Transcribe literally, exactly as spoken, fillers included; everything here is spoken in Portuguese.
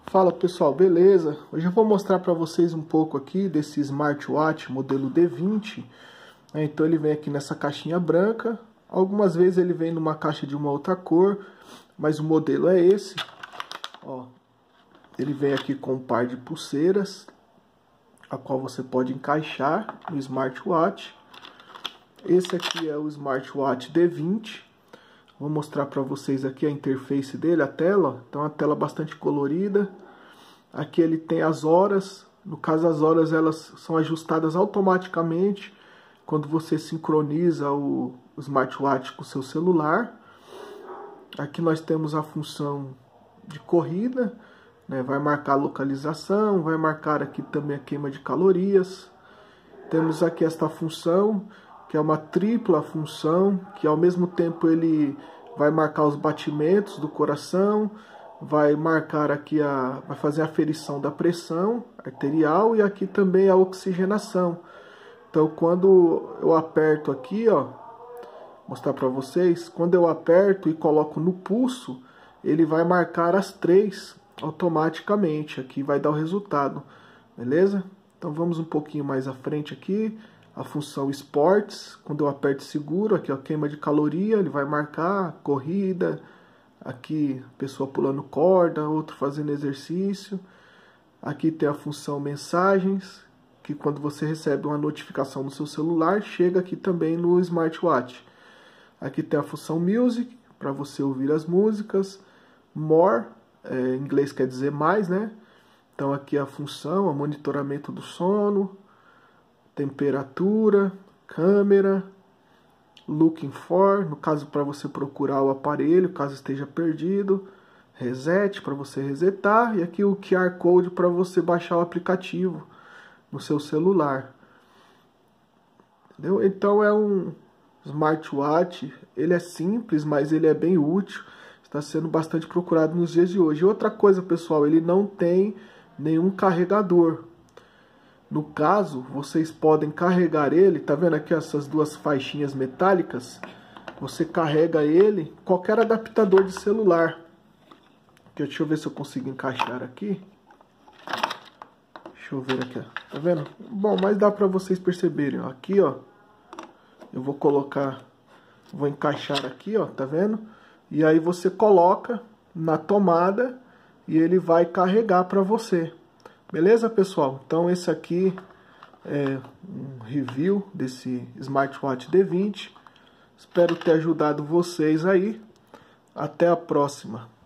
Fala pessoal, beleza? Hoje eu vou mostrar para vocês um pouco aqui desse smartwatch modelo D vinte. Então ele vem aqui nessa caixinha branca. Algumas vezes ele vem numa caixa de uma outra cor, mas o modelo é esse. Ó, ele vem aqui com um par de pulseiras, a qual você pode encaixar no smartwatch. Esse aqui é o smartwatch D vinte. Vou mostrar para vocês aqui a interface dele, a tela. Então, a tela bastante colorida. Aqui ele tem as horas. No caso, as horas elas são ajustadas automaticamente quando você sincroniza o, o smartwatch com o seu celular. Aqui nós temos a função de corrida, né? Vai marcar a localização, vai marcar aqui também a queima de calorias. Temos aqui esta função, que é uma tripla função, que ao mesmo tempo ele vai marcar os batimentos do coração, vai marcar aqui a, vai fazer a aferição da pressão arterial e aqui também a oxigenação. Então quando eu aperto aqui, ó, mostrar para vocês, quando eu aperto e coloco no pulso, ele vai marcar as três automaticamente, aqui vai dar o resultado, beleza? Então vamos um pouquinho mais à frente aqui. A função Sports, quando eu aperto seguro, aqui ó, queima de caloria, ele vai marcar corrida, aqui pessoa pulando corda, outro fazendo exercício. Aqui tem a função mensagens, que quando você recebe uma notificação no seu celular, chega aqui também no smartwatch. Aqui tem a função Music, para você ouvir as músicas. More, é, em inglês quer dizer mais, né? Então aqui a função, o monitoramento do sono, temperatura, câmera, looking for, no caso para você procurar o aparelho, caso esteja perdido, reset para você resetar, e aqui o Q R Code para você baixar o aplicativo no seu celular. Entendeu? Então é um smartwatch, ele é simples, mas ele é bem útil, está sendo bastante procurado nos dias de hoje. E outra coisa, pessoal, ele não tem nenhum carregador. No caso, vocês podem carregar ele, tá vendo aqui essas duas faixinhas metálicas? Você carrega ele, qualquer adaptador de celular. Deixa eu ver se eu consigo encaixar aqui. Deixa eu ver aqui, ó. Tá vendo? Bom, mas dá pra vocês perceberem, ó. Aqui, ó, eu vou colocar, vou encaixar aqui, ó, tá vendo? E aí você coloca na tomada e ele vai carregar pra você. Beleza, pessoal? Então esse aqui é um review desse smartwatch D vinte. Espero ter ajudado vocês aí. Até a próxima.